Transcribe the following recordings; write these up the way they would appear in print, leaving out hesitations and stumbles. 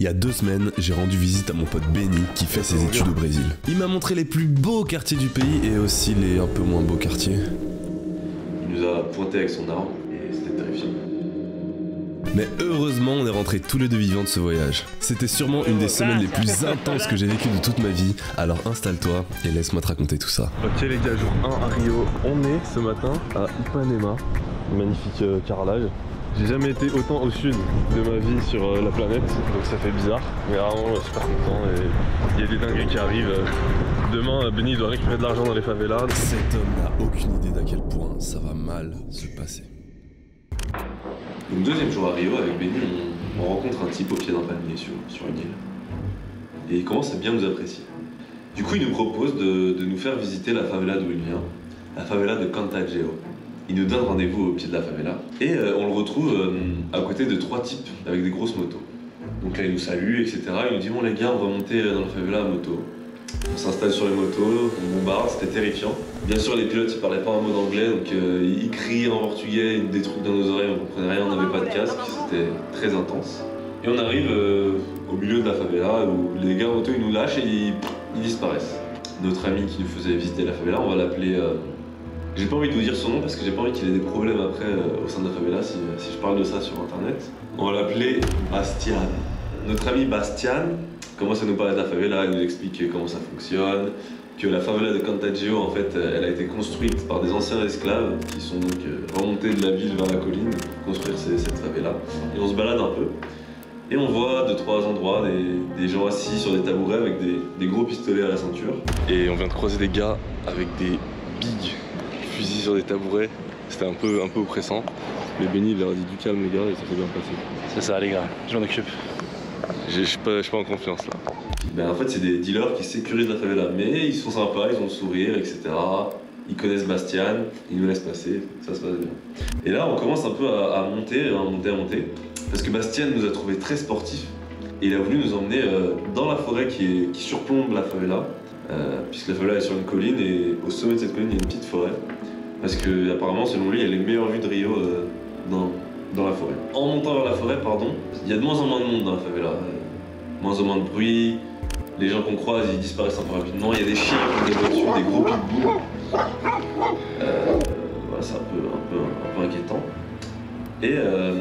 Il y a 2 semaines, j'ai rendu visite à mon pote Benny qui fait ses études au Brésil. Il m'a montré les plus beaux quartiers du pays et aussi les un peu moins beaux quartiers. Il nous a pointé avec son arme et c'était terrifiant. Mais heureusement, on est rentrés tous les deux vivants de ce voyage. C'était sûrement une des semaines les plus intenses que j'ai vécues de toute ma vie, alors installe-toi et laisse-moi te raconter tout ça. Ok les gars, jour 1 à Rio, on est ce matin à Ipanema, magnifique carrelage. J'ai jamais été autant au sud de ma vie sur la planète, donc ça fait bizarre, mais vraiment super content et il y a des dingueries qui arrivent. Demain, Benny doit récupérer de l'argent dans les favelas. Cet homme n'a aucune idée d'à quel point ça va mal se passer. Donc deuxième jour à Rio, avec Benny, on rencontre un type au pied d'un palmier sur une île. Et il commence à bien nous apprécier. Du coup, il nous propose de nous faire visiter la favela d'où il vient, la favela de Cantageo. Il nous donne rendez-vous au pied de la favela. Et on le retrouve à côté de 3 types avec des grosses motos. Donc là, il nous salue, etc. Il nous dit « Bon les gars, on va monter dans la favela à moto ». On s'installe sur les motos, on bombarde, c'était terrifiant. Bien sûr, les pilotes, ils parlaient pas un mot d'anglais, donc ils criaient en portugais, des trucs dans nos oreilles, on comprenait rien, on n'avait pas de casque, c'était très intense. Et on arrive au milieu de la favela où les gars en moto, ils nous lâchent et ils disparaissent. Notre ami qui nous faisait visiter la favela, on va l'appeler... J'ai pas envie de vous dire son nom parce que j'ai pas envie qu'il ait des problèmes après au sein de la favela si je parle de ça sur internet. On va l'appeler Bastian. Notre ami Bastian commence à nous parler de la favela, il nous explique comment ça fonctionne, que la favela de Cantageo en fait elle a été construite par des anciens esclaves qui sont donc remontés de la ville vers la colline pour construire cette favela. Et on se balade un peu et on voit 2-3 endroits des gens assis sur des tabourets avec des gros pistolets à la ceinture. Et on vient de croiser des gars avec des big fusils sur des tabourets, c'était un peu oppressant. Mais Benny il leur a dit du calme les gars et ça s'est bien passé. C'est ça les gars, je m'en occupe. Je suis pas en confiance là. Ben, en fait c'est des dealers qui sécurisent la favela, mais ils sont sympas, ils ont le sourire, etc. Ils connaissent Bastian, ils nous laissent passer, ça se passe bien. Et là on commence un peu à monter, parce que Bastian nous a trouvé très sportifs et il a voulu nous emmener dans la forêt qui surplombe la favela, puisque la favela est sur une colline et au sommet de cette colline il y a une petite forêt, parce que apparemment selon lui il y a les meilleures vues de Rio dans la forêt. En montant vers la forêt, il y a de moins en moins de monde dans la favela. Moins en moins de bruit, les gens qu'on croise ils disparaissent un peu rapidement, il y a des chiens qui déboulent dessus, des gros pitbulls. Voilà, c'est un peu inquiétant. Et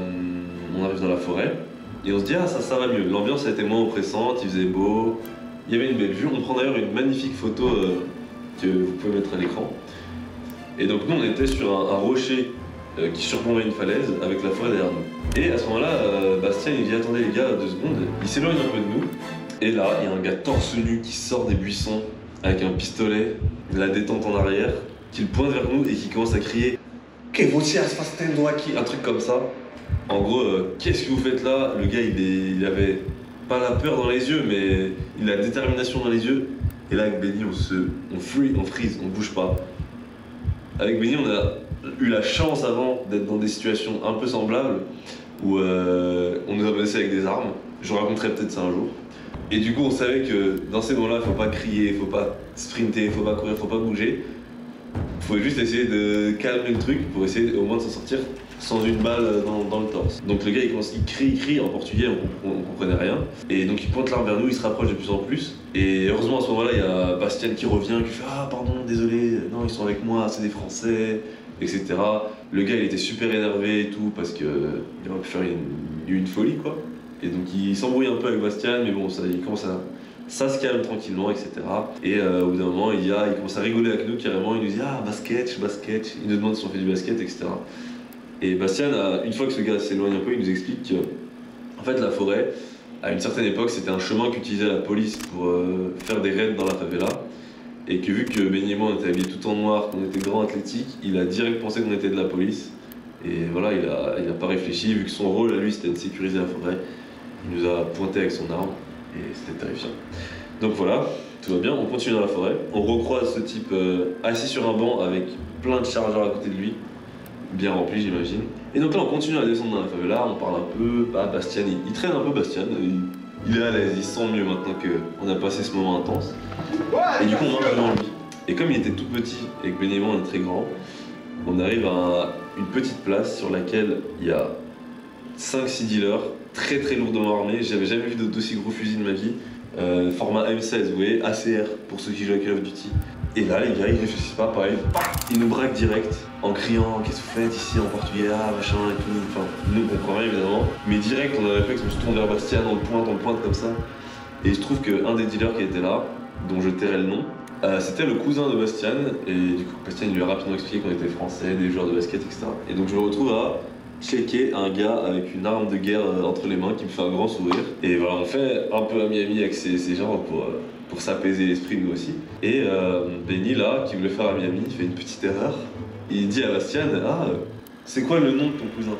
on arrive dans la forêt et on se dit ah ça va mieux, l'ambiance a été moins oppressante, il faisait beau, il y avait une belle vue. On prend d'ailleurs une magnifique photo que vous pouvez mettre à l'écran. Et donc nous on était sur un rocher qui surplombait une falaise avec la forêt derrière nous. Et à ce moment-là, Bastien il dit attendez les gars 2 secondes, il s'éloigne un peu de nous. Et là, il y a un gars torse nu qui sort des buissons avec un pistolet, de la détente en arrière, qui le pointe vers nous et qui commence à crier « Que você fazendo aqui ?» un truc comme ça. En gros, qu'est-ce que vous faites là? Le gars il avait pas la peur dans les yeux, mais il a la détermination dans les yeux. Et là avec Benny on freeze, on bouge pas. Avec Benny on a eu la chance avant d'être dans des situations un peu semblables où on nous a menacés avec des armes. Je vous raconterai peut-être ça un jour. Et du coup on savait que dans ces moments-là, faut pas crier, faut pas sprinter, faut pas courir, faut pas bouger. Faut juste essayer de calmer le truc pour essayer au moins de s'en sortir sans une balle dans le torse. Donc le gars il crie en portugais, on comprenait rien. Et donc il pointe l'arme vers nous, il se rapproche de plus en plus. Et heureusement à ce moment-là, il y a Bastien qui revient, qui fait ah pardon, désolé, non ils sont avec moi, c'est des Français, etc. Le gars il était super énervé et tout parce qu'il aurait pu faire une folie quoi. Et donc il s'embrouille un peu avec Bastien, mais bon ça se calme tranquillement, etc. Et au bout d'un moment il commence à rigoler avec nous carrément, il nous dit ah basket, il nous demande si on fait du basket, etc. Et Bastien, une fois que ce gars s'éloigne un peu, il nous explique que en fait, la forêt, à une certaine époque, c'était un chemin qu'utilisait la police pour faire des raids dans la favela. Et que vu que Benny et moi on était habillés tout en noir, qu'on était grands athlétiques, il a direct pensé qu'on était de la police. Et voilà, il a pas réfléchi, vu que son rôle à lui c'était de sécuriser la forêt. Il nous a pointé avec son arme et c'était terrifiant. Donc voilà, tout va bien, on continue dans la forêt. On recroise ce type assis sur un banc avec plein de chargeurs à côté de lui. Bien rempli j'imagine. Et donc là on continue à descendre dans la favela, on parle un peu, Bastien il traîne un peu Bastien, il est à l'aise, il se sent mieux maintenant qu'on a passé ce moment intense. Et du coup on marche devant lui. Et comme il était tout petit et que Benny et moi on est très grand, on arrive à une petite place sur laquelle il y a 5-6 dealers très très lourdement armés. J'avais jamais vu d'aussi gros fusil de ma vie. Format M16, vous voyez, ACR pour ceux qui jouent à Call of Duty. Et là, les gars, ils réfléchissent pas, pareil. Ils nous braquent direct en criant qu'est-ce que vous faites ici en portugais, machin et tout. Enfin, nous on comprend rien évidemment. Mais direct, on a un réflexe, on se tourne vers Bastien, on le pointe comme ça. Et je trouve qu'un des dealers qui était là, dont je tairai le nom, c'était le cousin de Bastien. Et du coup, Bastien il lui a rapidement expliqué qu'on était français, des joueurs de basket, etc. Et donc je me retrouve à checker un gars avec une arme de guerre entre les mains qui me fait un grand sourire. Et voilà, on fait un peu ami-ami avec ces gens pour s'apaiser l'esprit, nous aussi. Et Benny, là, qui voulait faire ami-ami, il fait une petite erreur. Il dit à Bastien, c'est quoi le nom de ton cousin?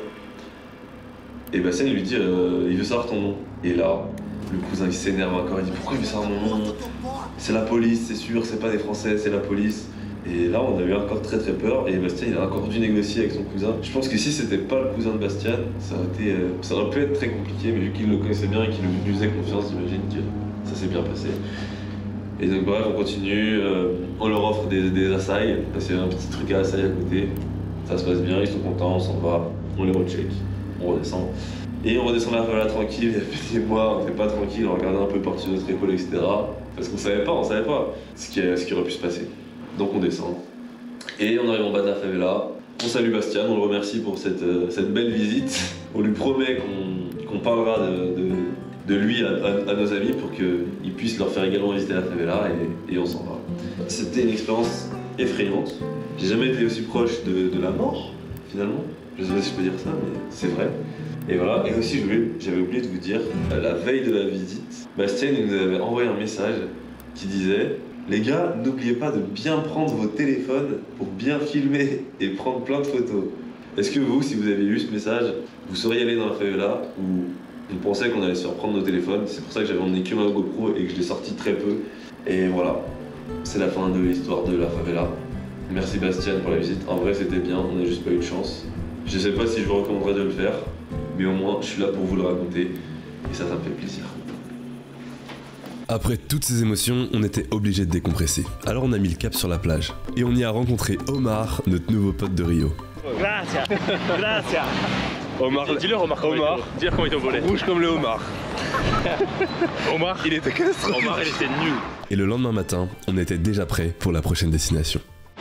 Et Bastien lui dit, il veut savoir ton nom. Et là, le cousin il s'énerve encore, il dit, pourquoi il veut savoir mon nom? C'est la police, c'est sûr, c'est pas des Français, c'est la police. Et là, on a eu encore très peur, et Bastien il a encore dû négocier avec son cousin. Je pense que si c'était pas le cousin de Bastien, ça aurait pu être très compliqué, mais vu qu'il le connaissait bien et qu'il lui faisait confiance, j'imagine que ça s'est bien passé. Et donc bref, on continue, on leur offre des assailles, parce qu'il y a un petit truc à assailles à côté. Ça se passe bien, ils sont contents, on s'en va, on les recheck, on redescend. Et on redescend la favela tranquille, et moi, on était pas tranquille, on regardait un peu par-dessus notre épaule, etc. Parce qu'on savait pas ce qui aurait pu se passer. Donc on descend. Et on arrive en bas de la favela, on salue Bastien, on le remercie pour cette belle visite. On lui promet qu'on parlera de lui à nos amis pour qu'ils puissent leur faire également visiter la favela et on s'en va. C'était une expérience effrayante. J'ai jamais été aussi proche de la mort, finalement. Je sais pas si je peux dire ça, mais c'est vrai. Et voilà, et aussi j'avais oublié de vous dire, la veille de la visite, Bastien nous avait envoyé un message qui disait « Les gars, n'oubliez pas de bien prendre vos téléphones pour bien filmer et prendre plein de photos. » Est-ce que vous, si vous avez lu ce message, vous seriez allé dans la favela où on pensait qu'on allait se faire prendre nos téléphones? C'est pour ça que j'avais emmené que ma GoPro et que je l'ai sorti très peu. Et voilà, c'est la fin de l'histoire de la favela. Merci Bastien pour la visite. En vrai, c'était bien, on n'a juste pas eu de chance. Je sais pas si je vous recommanderais de le faire, mais au moins, je suis là pour vous le raconter et ça me fait plaisir. Après toutes ces émotions, on était obligé de décompresser. Alors on a mis le cap sur la plage. Et on y a rencontré Omar, notre nouveau pote de Rio. Gracias, gracias. Omar, Dis-leur Omar comment ils t'ont volé. Rouge comme le homard. Omar, Il était catastrophique. Omar il était nul. Et le lendemain matin, on était déjà prêt pour la prochaine destination.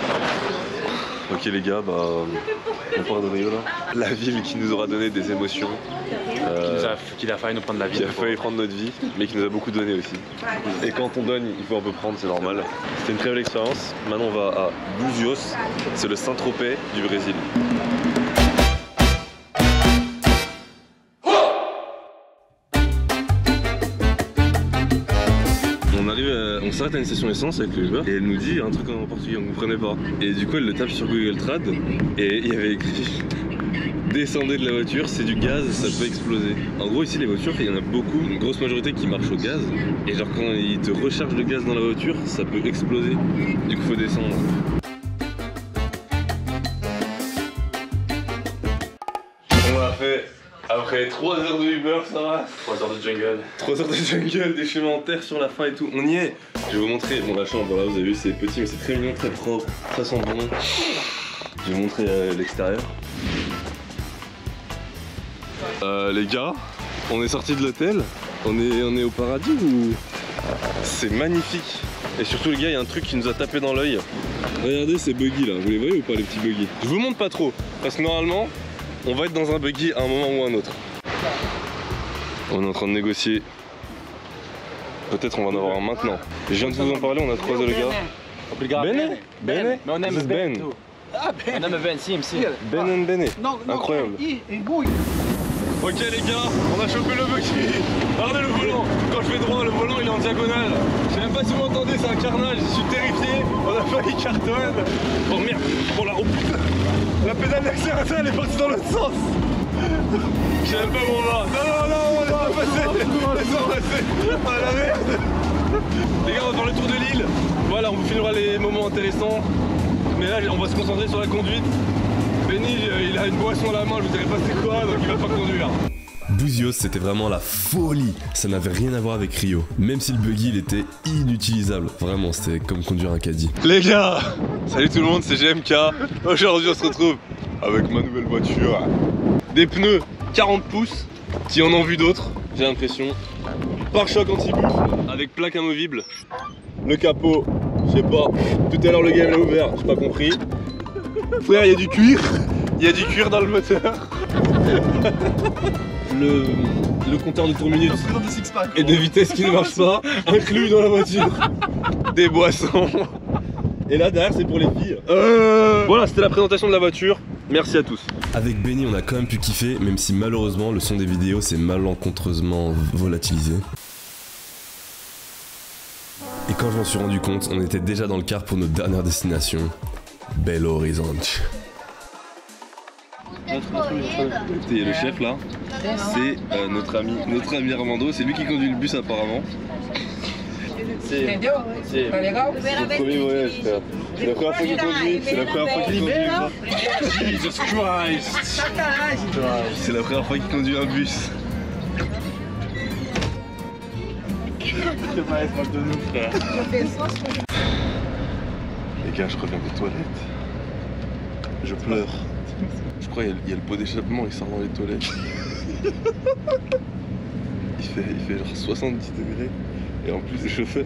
Ok les gars, on part de Rio là. La ville qui nous aura donné des émotions. Qu'il a failli nous prendre la vie. Qui a failli prendre notre vie, mais qui nous a beaucoup donné aussi. Et quand on donne, il faut un peu prendre, c'est normal. C'était une très belle expérience. Maintenant on va à Búzios, c'est le Saint-Tropez du Brésil. On s'arrête à une station essence avec le Uber et elle nous dit un truc en portugais, on comprenait pas. Et du coup elle le tape sur Google Trad et il y avait écrit descendez de la voiture, c'est du gaz, ça peut exploser. En gros ici les voitures, il y en a beaucoup, une grosse majorité qui marchent au gaz. Et genre quand ils te rechargent le gaz dans la voiture, ça peut exploser. Du coup faut descendre. On a fait après 3 heures de Uber, ça va. 3 heures de jungle. 3 heures de jungle, des chemins en terre sur la fin et tout, on y est. Je vais vous montrer, bon la chambre, voilà vous avez vu c'est petit mais c'est très mignon, très propre, très sent bon. Je vais vous montrer l'extérieur. Les gars, on est sortis de l'hôtel, on est au paradis ou... C'est magnifique. Et surtout les gars, il y a un truc qui nous a tapé dans l'œil. Regardez ces buggy là, vous les voyez ou pas les petits buggy? Je vous montre pas trop, parce que normalement, on va être dans un buggy à un moment ou un autre. On est en train de négocier. Peut-être on va en avoir un maintenant. Je viens de vous en parler, on a croisé le gars. Bene? Bene? Mais on aime This is Ben. tout. On aime Ben, si. Ben and Bene. Incroyable. Ok les gars, on a chopé le buggy. Regardez le volant. Quand je vais droit, le volant il est en diagonale. Je sais même pas si vous m'entendez, c'est un carnage. Je suis terrifié. On a failli cartonne. Oh merde. Oh là, oh putain. La pédale d'accélération elle est partie dans l'autre sens. Je sais même pas où on va. Non, on va passer. Laisse-moi passer. Ah la merde. Les gars, on va faire le tour de l'île. Voilà, on vous filmera les moments intéressants. Mais là, on va se concentrer sur la conduite. Benny, il a une boisson à la main, je vous dirai pas c'est quoi, donc il va pas conduire. Búzios, c'était vraiment la folie. Ça n'avait rien à voir avec Rio. Même si le buggy, il était inutilisable. Vraiment, c'était comme conduire un caddie. Les gars, salut tout le monde, c'est GMK. Aujourd'hui, on se retrouve avec ma nouvelle voiture. Des pneus 40 pouces, qui en ont vu d'autres, j'ai l'impression. Pare-choc anti-buff avec plaque amovible. Le capot, je sais pas, tout à l'heure le game l'a ouvert, j'ai pas compris. Frère, il y a du cuir, il y a du cuir dans le moteur. Le compteur de tour minute et de vitesse qui ne marche pas, inclus dans la voiture. Des boissons. Et là derrière c'est pour les filles. Voilà, c'était la présentation de la voiture. Merci à tous. Avec Benny, on a quand même pu kiffer, même si malheureusement le son des vidéos s'est malencontreusement volatilisé. Et quand je m'en suis rendu compte, on était déjà dans le car pour notre dernière destination, Belo Horizonte. Il y a le chef là, c'est notre ami Armando, c'est lui qui conduit le bus apparemment. C'est son premier voyage, frère. C'est la première fois qu'il conduit, c'est la première fois qu'il conduit. Jesus Christ! C'est la première fois qu'il conduit un bus. C'est pas être de nous, frère. Les gars, je reviens des toilettes. Je pleure. Je crois qu'il y a le pot d'échappement, il sort dans les toilettes. Il fait genre 70 degrés. Et en plus, le chauffeur,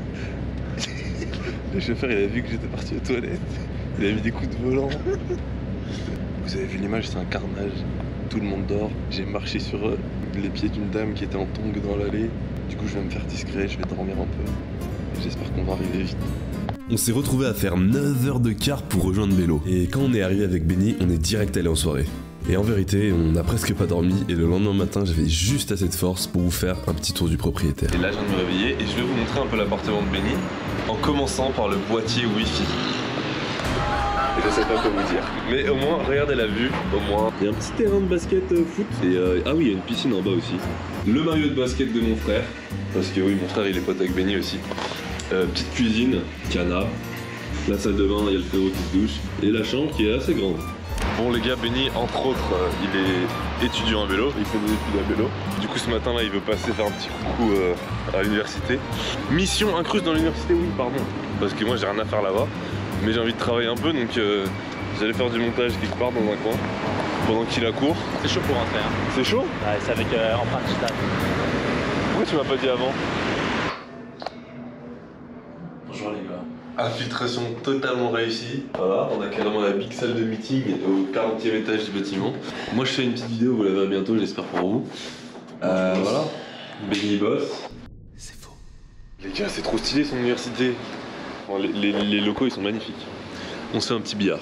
il a vu que j'étais parti aux toilettes. Il a mis des coups de volant. Vous avez vu l'image, c'est un carnage. Tout le monde dort. J'ai marché sur les pieds d'une dame qui était en tongue dans l'allée. Du coup, je vais me faire discret, je vais dormir un peu. J'espère qu'on va arriver vite. On s'est retrouvé à faire 9 heures de car pour rejoindre Belo. Et quand on est arrivé avec Benny, on est direct allé en soirée. Et en vérité, on n'a presque pas dormi et le lendemain matin, j'avais juste assez de force pour vous faire un petit tour du propriétaire. Et là, je viens de me réveiller et je vais vous montrer un peu l'appartement de Benny en commençant par le boîtier Wi-Fi. Et je sais pas quoi vous dire. Mais au moins, regardez la vue, au moins. Il y a un petit terrain de basket foot et ah oui, il y a une piscine en bas aussi. Le maillot de basket de mon frère, parce que oui, mon frère il est pote avec Benny aussi. Petite cuisine, canapé, la salle de bain, il y a le frérot qui se douche et la chambre qui est assez grande. Bon les gars, Benny entre autres, il est étudiant à vélo, il fait des études à vélo. Du coup ce matin là il veut passer faire un petit coucou à l'université. Mission incruste dans l'université, oui pardon. Parce que moi j'ai rien à faire là-bas, mais j'ai envie de travailler un peu donc j'allais faire du montage quelque part dans un coin pendant qu'il a cours. C'est chaud pour rentrer hein. C'est chaud? Ouais, c'est avec empreinte digitale. Pourquoi tu m'as pas dit avant? Bonjour les gars. Infiltration totalement réussie. Voilà, on a carrément la big salle de meeting au 40e étage du bâtiment. Moi je fais une petite vidéo, vous la verrez bientôt, j'espère pour vous. Voilà, Benny boss. C'est faux. Les gars, c'est trop stylé son université. Bon, les locaux ils sont magnifiques. On se fait un petit billard.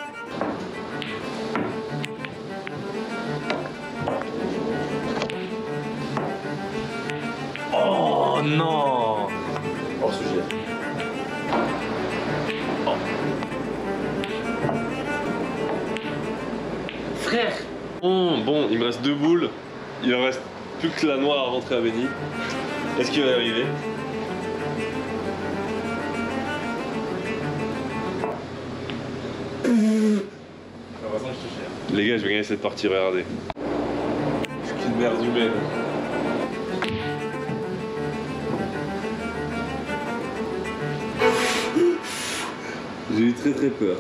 Oh non. Oh ce jet. Frère. Bon, il me reste 2 boules. Il en reste plus que la noire à rentrer à Benny. Est-ce qu'il va y arriver? Les gars, je vais gagner cette partie, regardez. C'est une merde humaine. J'ai eu très peur.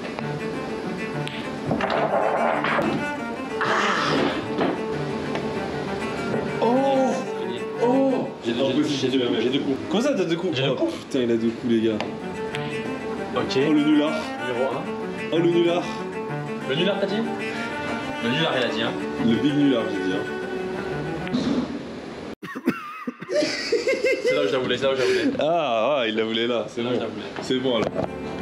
J'ai 2 coups. Comment ça t'as 2 coups? J'ai 2 coups. Putain, il a 2 coups les gars. Ok. Oh le nulard. Numéro 1. Oh le nulard. Le nulard t'as dit? Le nulard il a dit hein. Le big nulard j'ai dit hein. C'est là où je la voulais, c'est là où je la voulais. Ah, il la voulait là, c'est bon. C'est bon alors.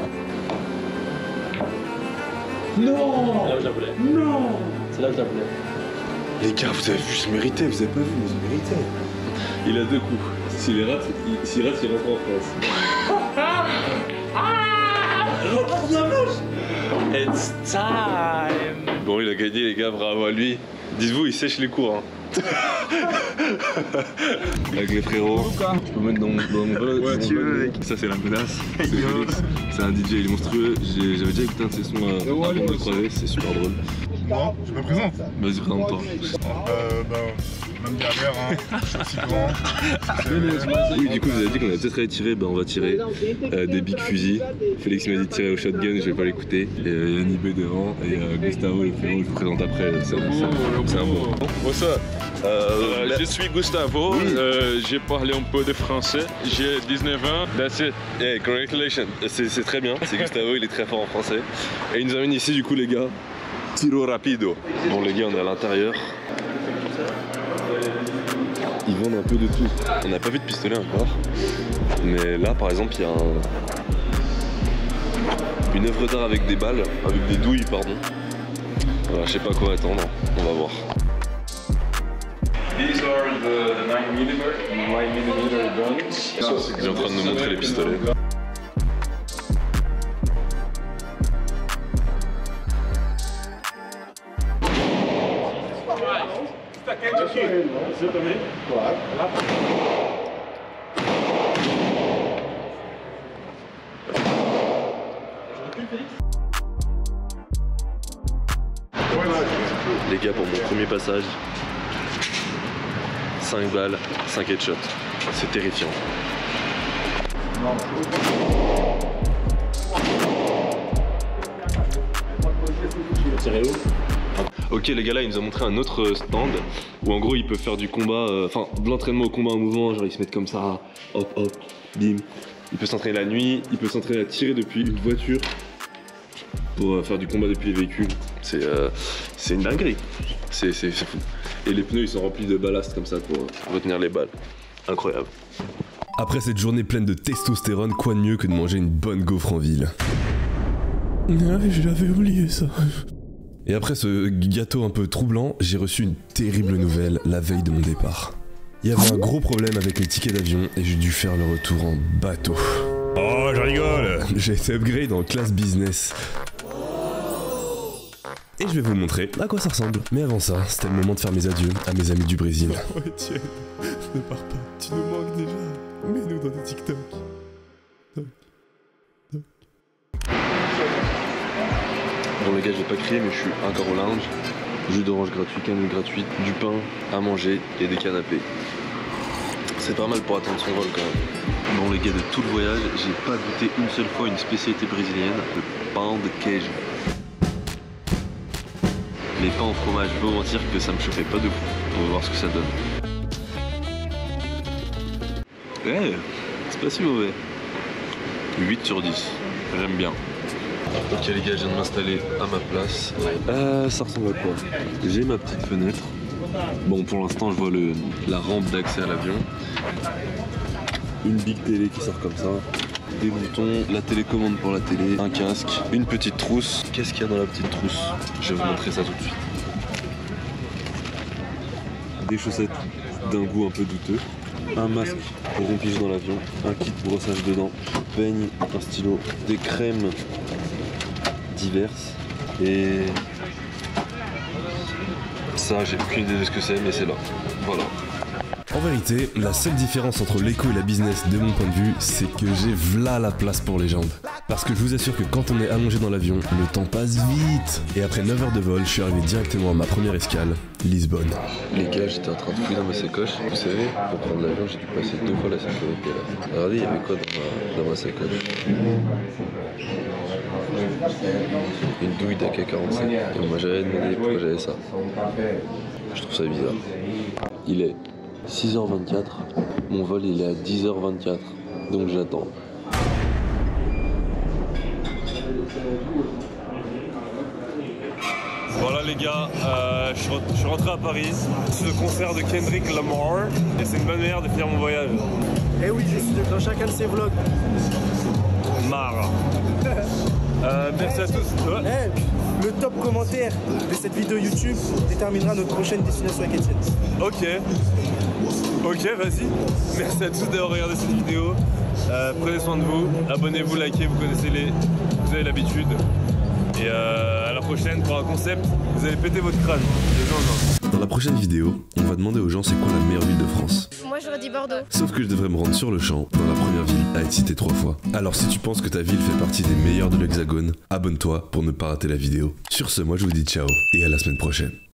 Non. C'est là où je la voulais. Non. C'est là où je la voulais. Les gars, vous avez vu, je méritais, vous avez pas vu, mais je méritais. Il a 2 coups. S'il rate, il rentre en France. It's time. Bon, il a gagné les gars, bravo à lui. Dites-vous, il sèche les cours hein. Avec les frérots. Je peux mettre dans mon vélo. Ouais, tu veux mec. Ça c'est la menace. C'est Félix. C'est un DJ, il est monstrueux. J'avais déjà écouté un de ses sons avant de le croiser, c'est super drôle. Moi, je me présente. Vas-y, présente-toi. Même derrière, hein. Je suis aussi grand. Oui, du coup, vous avez dit qu'on allait peut-être aller tirer. Ben, on va tirer des big fusils. Félix m'a dit de tirer au shotgun, je vais pas l'écouter. Et il y a Nibé devant et Gustavo, le frérot, je vous présente après. C'est un bon. Bonsoir. Je suis Gustavo, j'ai parlé un peu de français, j'ai 19 ans, that's it. Hey, congratulations, c'est très bien, c'est Gustavo, il est très fort en français. Et il nous amène ici du coup les gars, tiro rapido. Bon les gars, on est à l'intérieur. Ils vendent un peu de tout. On n'a pas vu de pistolet encore. Mais là par exemple il y a une œuvre d'art avec des balles, avec des douilles pardon. Voilà, je sais pas à quoi attendre, on va voir. These are the 9mm guns. Il est en train de nous montrer les pistolets. Les gars, pour mon premier passage, 5 balles, 5 headshots. C'est terrifiant. Ok les gars, là il nous a montré un autre stand où en gros ils peuvent faire du combat, enfin de l'entraînement au combat en mouvement, genre ils se mettent comme ça, hop hop, bim. Il peut s'entraîner la nuit, il peut s'entraîner à tirer depuis une voiture pour faire du combat depuis les véhicules. C'est une dinguerie, c'est fou. Et les pneus ils sont remplis de ballast comme ça pour retenir les balles. Incroyable. Après cette journée pleine de testostérone, quoi de mieux que de manger une bonne gaufre en ville? Ah, j'avais oublié ça. Et après ce gâteau un peu troublant, j'ai reçu une terrible nouvelle la veille de mon départ. Il y avait un gros problème avec mes tickets d'avion et j'ai dû faire le retour en bateau. Oh, je rigole! J'ai été upgrade en classe business. Et je vais vous montrer à quoi ça ressemble. Mais avant ça, c'était le moment de faire mes adieux à mes amis du Brésil. Oh Etienne, ne pars pas, tu nous manques déjà. Mets-nous dans des TikTok. Bon les gars, j'ai pas crié mais je suis encore au lounge. Jus d'orange gratuit, cannelle gratuite, du pain à manger et des canapés. C'est pas mal pour attendre son vol quand même. Bon les gars, de tout le voyage, j'ai pas goûté une seule fois une spécialité brésilienne, le pain de queijo. Les pains au fromage, je peux vous mentir que ça me chauffait pas de fou. On va voir ce que ça donne. Ouais, c'est pas si mauvais. 8 sur 10, j'aime bien. Ok les gars, je viens de m'installer à ma place. Ça ressemble à quoi? J'ai ma petite fenêtre. Bon, pour l'instant, je vois la rampe d'accès à l'avion. Une big télé qui sort comme ça. Des boutons, la télécommande pour la télé, un casque, une petite trousse. Qu'est-ce qu'il y a dans la petite trousse? Je vais vous montrer ça tout de suite. Des chaussettes d'un goût un peu douteux. Un masque pour rompige dans l'avion, un kit brossage de dents, peigne, un stylo, des crèmes diverses et ça j'ai aucune idée de ce que c'est mais c'est là, voilà. En vérité, la seule différence entre l'éco et la business de mon point de vue, c'est que j'ai v'là la place pour les jambes. Parce que je vous assure que quand on est allongé dans l'avion, le temps passe vite. Et après 9 heures de vol, je suis arrivé directement à ma première escale, Lisbonne. Les gars, j'étais en train de fouiller dans ma sacoche. Vous savez, pour prendre l'avion, j'ai dû passer 2 fois la sécurité là. Regardez, il y avait quoi dans ma sacoche? Une douille d'AK-47. Et moi j'avais demandé pourquoi j'avais ça. Je trouve ça bizarre. Il est 6h24, mon vol il est à 10h24, donc j'attends. Voilà les gars, je suis rentré à Paris, c'est le concert de Kendrick Lamar et c'est une bonne manière de finir mon voyage. Eh oui, je suis dans chacun de ses vlogs. Marre. Merci à tous. Ouais. Hey, le top commentaire de cette vidéo YouTube déterminera notre prochaine destination avec Etienne. Ok, vas-y. Merci à tous d'avoir regardé cette vidéo. Prenez soin de vous, abonnez-vous, likez, vous avez l'habitude. Et à la prochaine pour un concept, vous allez péter votre crâne. Dans la prochaine vidéo, on va demander aux gens c'est quoi la meilleure ville de France. Moi j'aurais dit Bordeaux. Sauf que je devrais me rendre sur le champ, dans la première ville à être citée 3 fois. Alors si tu penses que ta ville fait partie des meilleures de l'Hexagone, abonne-toi pour ne pas rater la vidéo. Sur ce, moi je vous dis ciao et à la semaine prochaine.